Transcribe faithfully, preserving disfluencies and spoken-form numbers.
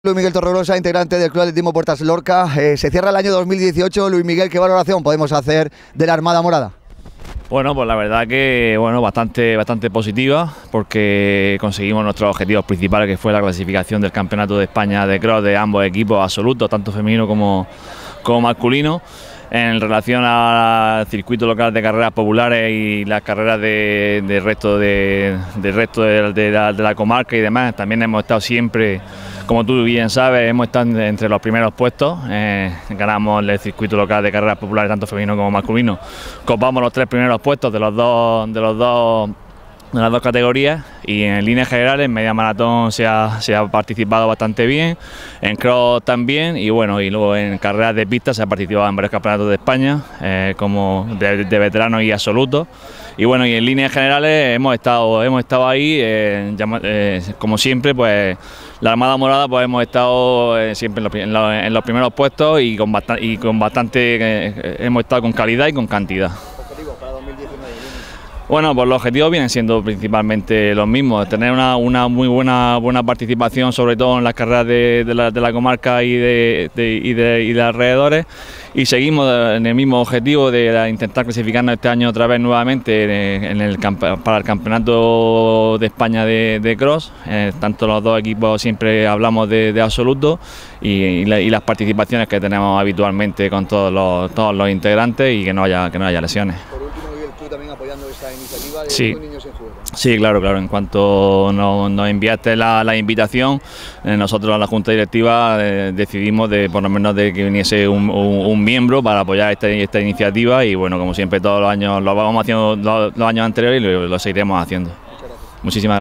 Luis Miguel Torregrosa, integrante del Club Atletismo Puertas Lorca. Eh, se cierra el año dos mil dieciocho. Luis Miguel, ¿qué valoración podemos hacer de la Armada Morada? Bueno, pues la verdad que bueno, bastante, bastante positiva, porque conseguimos nuestros objetivos principales, que fue la clasificación del Campeonato de España de cross de ambos equipos absolutos, tanto femenino como, como masculino. En relación al circuito local de carreras populares y las carreras de, de resto, de, de, resto de, de, la, de la comarca y demás, también hemos estado siempre, como tú bien sabes, hemos estado entre los primeros puestos. Eh, ganamos el circuito local de carreras populares tanto femenino como masculino, copamos los tres primeros puestos de los dos, de los dos de las dos categorías, y en líneas generales en media maratón se ha, se ha participado bastante bien, en cross también, y bueno, y luego en carreras de pista se ha participado en varios campeonatos de España, eh, como de, de veteranos y absolutos. Y bueno, y en líneas generales hemos estado, hemos estado ahí, eh, eh, como siempre, pues la Armada Morada, pues hemos estado eh, siempre en los, en, los, en los primeros puestos, y con bastante, y con bastante eh, hemos estado con calidad y con cantidad. ¿Objetivo para dos mil diecinueve? Bueno, pues los objetivos vienen siendo principalmente los mismos: tener una, una muy buena, buena participación, sobre todo en las carreras de, de, la, de la comarca y de, de, y, de, y de alrededores, y seguimos en el mismo objetivo de intentar clasificarnos este año otra vez nuevamente en el, para el Campeonato de España de, de cross. Eh, tanto los dos equipos siempre hablamos de, de absoluto, y, y, la, y las participaciones que tenemos habitualmente con todos los, todos los integrantes, y que no haya, que no haya lesiones. También apoyando esta iniciativa de sí. Niños en Juego. Sí, claro, claro. En cuanto nos, nos enviaste la, la invitación, eh, nosotros, la Junta Directiva, eh, decidimos de por lo menos de que viniese un, un, un miembro para apoyar esta, esta iniciativa, y bueno, como siempre todos los años lo vamos haciendo los, los años anteriores, y lo, lo seguiremos haciendo. Muchas gracias. Muchísimas gracias.